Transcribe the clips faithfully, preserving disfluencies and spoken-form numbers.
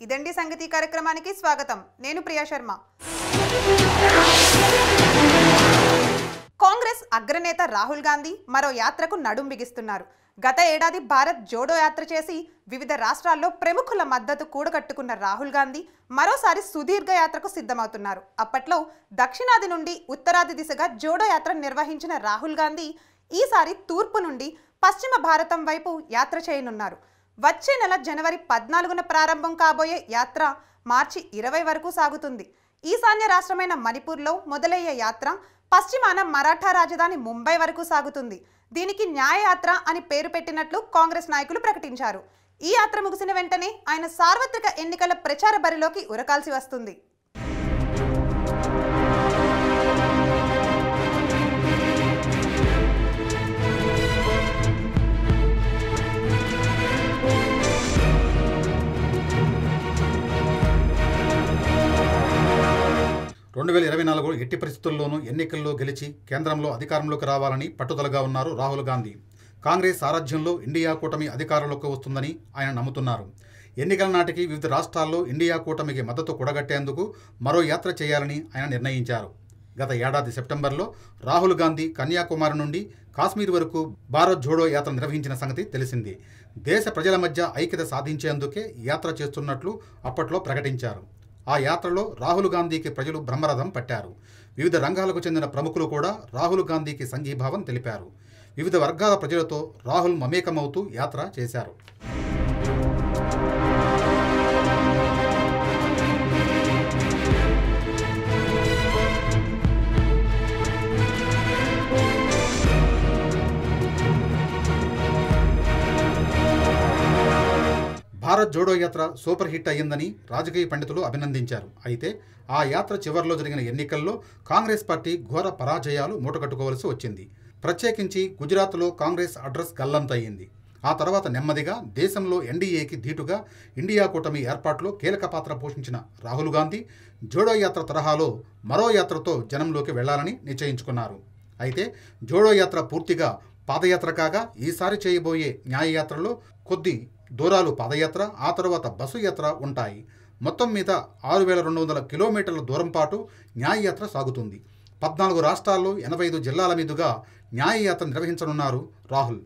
ఇదండి సంగతి కార్యక్రమానికి స్వాగతం. నేను ప్రియా శర్మ. కాంగ్రెస్ అగ్రనేత రాహుల్ గాంధీ మరో యాత్రకు నడుం బిగిస్తున్నారు. గత ఏడాది భారత్ జోడో యాత్ర చేసి వివిధ రాష్ట్రాల్లో ప్రముఖుల మద్దతు కూడగట్టుకున్న రాహుల్ గాంధీ మరోసారి సుదీర్ఘ యాత్రకు సిద్ధమవుతున్నారు. అప్పట్లో దక్షిణాది నుండి ఉత్తరాది దిశగా జోడో యాత్ర నిర్వహించిన రాహుల్ గాంధీ ఈసారి తూర్పు నుండి పశ్చిమ భారతం వైపు యాత్ర చేయనున్నారు. వచ్చే నెల జనవరి పద్నాలుగున ప్రారంభం కాబోయే యాత్ర మార్చి ఇరవై వరకు సాగుతుంది. ఈశాన్య రాష్ట్రమైన మణిపూర్లో మొదలయ్యే యాత్ర పశ్చిమాన మరాఠా రాజధాని ముంబై వరకు సాగుతుంది. దీనికి న్యాయయాత్ర అని పేరు పెట్టినట్లు కాంగ్రెస్ నాయకులు ప్రకటించారు. ఈ యాత్ర ముగిసిన వెంటనే ఆయన సార్వత్రిక ఎన్నికల ప్రచార బరిలోకి ఉరకాల్సి వస్తుంది. రెండు వేల ఇరవై నాలుగు ఎట్టి పరిస్థితుల్లోనూ ఎన్నికల్లో గెలిచి కేంద్రంలో అధికారంలోకి రావాలని పట్టుదలగా ఉన్నారు రాహుల్ గాంధీ. కాంగ్రెస్ సారథ్యంలో ఇండియా కూటమి అధికారంలోకి వస్తుందని ఆయన నమ్ముతున్నారు. ఎన్నికల నాటికి వివిధ రాష్ట్రాల్లో ఇండియా కూటమికి మద్దతు కూడగట్టేందుకు మరో యాత్ర చేయాలని ఆయన నిర్ణయించారు. గత ఏడాది సెప్టెంబర్లో రాహుల్ గాంధీ కన్యాకుమారి నుండి కాశ్మీర్ వరకు భారత్ జోడో యాత్ర నిర్వహించిన సంగతి తెలిసింది. దేశ ప్రజల మధ్య ఐక్యత సాధించేందుకే యాత్ర చేస్తున్నట్లు అప్పట్లో ప్రకటించారు. ఆ యాత్రలో రాహుల్ గాంధీకి ప్రజలు బ్రహ్మరథం పట్టారు. వివిధ రంగాలకు చెందిన ప్రముఖులు కూడా రాహుల్ గాంధీకి సంఘీభావం తెలిపారు. వివిధ వర్గాల ప్రజలతో రాహుల్ మమేకమవుతూ యాత్ర చేశారు. భారత్ జోడో యాత్ర సూపర్ హిట్ అయ్యిందని రాజకీయ పండితులు అభినందించారు. అయితే ఆ యాత్ర చివరిలో జరిగిన ఎన్నికల్లో కాంగ్రెస్ పార్టీ ఘోర పరాజయాలు మూటగట్టుకోవలసి వచ్చింది. ప్రత్యేకించి గుజరాత్లో కాంగ్రెస్ అడ్రస్ గల్లంతయ్యింది. ఆ తర్వాత నెమ్మదిగా దేశంలో ఎన్డీఏకి ధీటుగా ఇండియా కూటమి ఏర్పాటులో కీలక పాత్ర పోషించిన రాహుల్ గాంధీ జోడో యాత్ర తరహాలో మరో యాత్రతో జనంలోకి వెళ్లాలని నిశ్చయించుకున్నారు. అయితే జోడో యాత్ర పూర్తిగా పాదయాత్ర కాగా ఈసారి చేయబోయే న్యాయయాత్రలో కొద్ది దూరాలు పాదయాత్ర, ఆ తర్వాత బస్సు యాత్ర ఉంటాయి. మొత్తం మీద ఆరు వేల రెండు వందల కిలోమీటర్ల దూరం పాటు న్యాయయాత్ర సాగుతుంది. పద్నాలుగు రాష్ట్రాల్లో ఎనభై ఐదు జిల్లాల మీదుగా న్యాయయాత్ర నిర్వహించనున్నారు రాహుల్.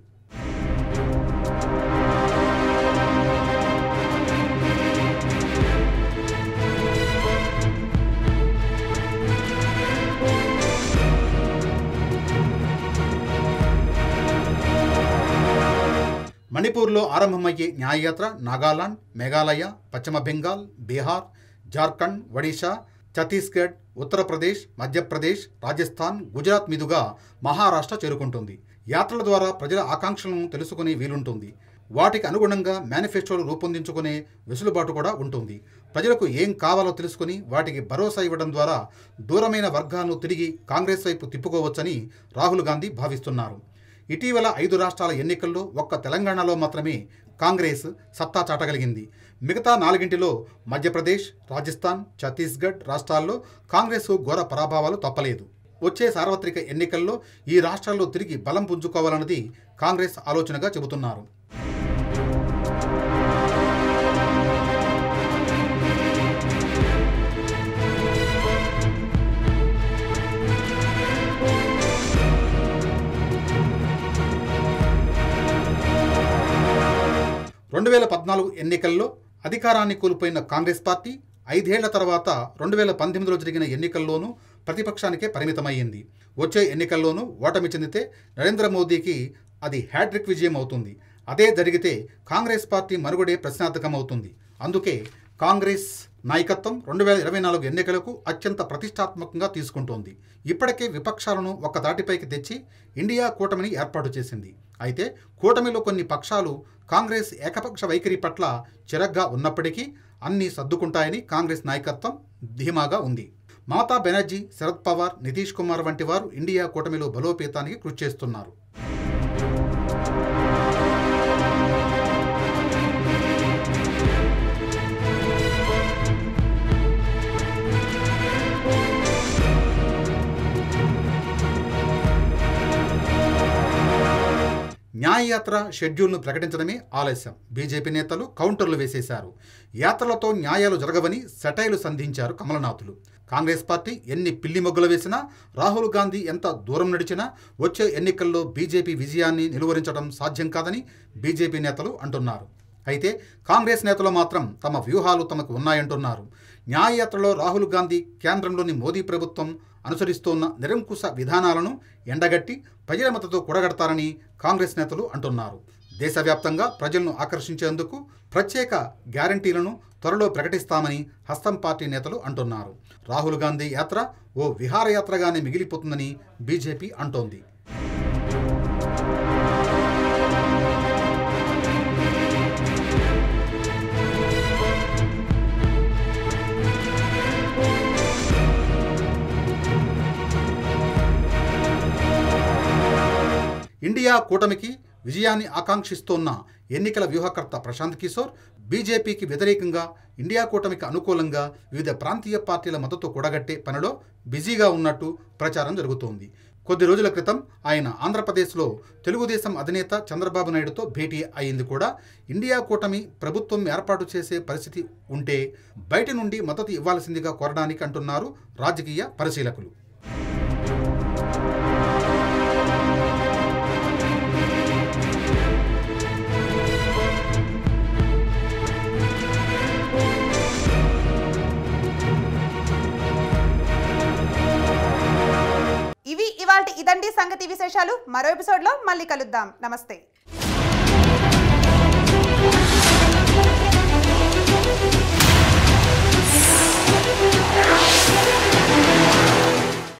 మణిపూర్లో ఆరంభమయ్యే న్యాయయాత్ర నాగాలాండ్, మేఘాలయ, పశ్చిమ బెంగాల్, బీహార్, జార్ఖండ్, ఒడిషా, ఛత్తీస్గఢ్, ఉత్తరప్రదేశ్, మధ్యప్రదేశ్, రాజస్థాన్, గుజరాత్ మీదుగా మహారాష్ట్ర చేరుకుంటుంది. యాత్రల ద్వారా ప్రజల ఆకాంక్షలను తెలుసుకునే వీలుంటుంది. వాటికి అనుగుణంగా మేనిఫెస్టోలు రూపొందించుకునే వెసులుబాటు కూడా ఉంటుంది. ప్రజలకు ఏం కావాలో తెలుసుకుని వాటికి భరోసా ఇవ్వడం ద్వారా దూరమైన వర్గాలను తిరిగి కాంగ్రెస్ వైపు తిప్పుకోవచ్చని రాహుల్ గాంధీ భావిస్తున్నారు. ఇటీవల ఐదు రాష్ట్రాల ఎన్నికల్లో ఒక్క తెలంగాణలో మాత్రమే కాంగ్రెస్ సత్తా చాటగలిగింది. మిగతా నాలుగింటిలో మధ్యప్రదేశ్, రాజస్థాన్, ఛత్తీస్గఢ్ రాష్ట్రాల్లో కాంగ్రెస్ ఘోర పరాభవాలు తప్పలేదు. వచ్చే సార్వత్రిక ఎన్నికల్లో ఈ రాష్ట్రాల్లో తిరిగి బలం పుంజుకోవాలన్నది కాంగ్రెస్ ఆలోచనగా చెబుతున్నారు. రెండు వేల పద్నాలుగు ఎన్నికల్లో అధికారాన్ని కోల్పోయిన కాంగ్రెస్ పార్టీ ఐదేళ్ల తర్వాత రెండు వేల పంతొమ్మిదిలో జరిగిన ఎన్నికల్లోనూ ప్రతిపక్షానికే పరిమితమయ్యింది. వచ్చే ఎన్నికల్లోనూ ఓటమి చెందితే నరేంద్ర మోదీకి అది హ్యాట్రిక్ విజయం అవుతుంది. అదే జరిగితే కాంగ్రెస్ పార్టీ మనుగడే ప్రశ్నార్థకమవుతుంది. అందుకే కాంగ్రెస్ నాయకత్వం రెండు వేల ఇరవై నాలుగు ఎన్నికలకు అత్యంత ప్రతిష్టాత్మకంగా తీసుకుంటోంది. ఇప్పటికే విపక్షాలను ఒక్క దాటిపైకి తెచ్చి ఇండియా కూటమిని ఏర్పాటు చేసింది. అయితే కూటమిలో కొన్ని పక్షాలు కాంగ్రెస్ ఏకపక్ష వైఖరి పట్ల చిరగ్గా ఉన్నప్పటికీ అన్నీ సర్దుకుంటాయని కాంగ్రెస్ నాయకత్వం ధీమాగా ఉంది. మమతా బెనర్జీ, శరద్ పవార్, నితీష్ కుమార్ వంటి వారు ఇండియా కూటమిలో బలోపేతానికి కృషి చేస్తున్నారు. న్యాయయాత్ర షెడ్యూల్ను ప్రకటించడమే ఆలస్యం. బీజేపీ నేతలు కౌంటర్లు వేసేశారు. యాత్రలతో న్యాయాలు జరగవని సెటైలు సంధించారు కమలనాథులు. కాంగ్రెస్ పార్టీ ఎన్ని పిల్లి మొగ్గులు వేసినా, రాహుల్ గాంధీ ఎంత దూరం నడిచినా వచ్చే ఎన్నికల్లో బీజేపీ విజయాన్ని నిలువరించడం సాధ్యం కాదని బీజేపీ నేతలు అంటున్నారు. అయితే కాంగ్రెస్ నేతలు మాత్రం తమ వ్యూహాలు తమకు ఉన్నాయంటున్నారు. న్యాయయాత్రలో రాహుల్ గాంధీ కేంద్రంలోని మోదీ ప్రభుత్వం అనుసరిస్తున్న నిరంకుశ విధానాలను ఎండగట్టి ప్రజల మద్దతు కూడగడతారని కాంగ్రెస్ నేతలు అంటున్నారు. దేశవ్యాప్తంగా ప్రజలను ఆకర్షించేందుకు ప్రత్యేక గ్యారంటీలను త్వరలో ప్రకటిస్తామని హస్తం పార్టీ నేతలు అంటున్నారు. రాహుల్ గాంధీ యాత్ర ఓ విహారయాత్రగానే మిగిలిపోతుందని బీజేపీ అంటోంది. ఇండియా కూటమికి విజయాన్ని ఆకాంక్షిస్తోన్న ఎన్నికల వ్యూహకర్త ప్రశాంత్ కిషోర్ బీజేపీకి వ్యతిరేకంగా ఇండియా కూటమికి అనుకూలంగా వివిధ ప్రాంతీయ పార్టీల మద్దతు కూడగట్టే పనిలో బిజీగా ఉన్నట్టు ప్రచారం జరుగుతోంది. కొద్ది రోజుల క్రితం ఆయన ఆంధ్రప్రదేశ్లో తెలుగుదేశం అధినేత చంద్రబాబు నాయుడుతో భేటీ అయింది కూడా. ఇండియా కూటమి ప్రభుత్వం ఏర్పాటు చేసే పరిస్థితి ఉంటే బయట నుండి మద్దతు ఇవ్వాల్సిందిగా కోరడానికి అంటున్నారు రాజకీయ పరిశీలకులు. ఇవి ఇవాల్టి ఇదండి సంగతి విశేషాలు. మరో ఎపిసోడ్లో మళ్ళీ కలుద్దాం. నమస్తే.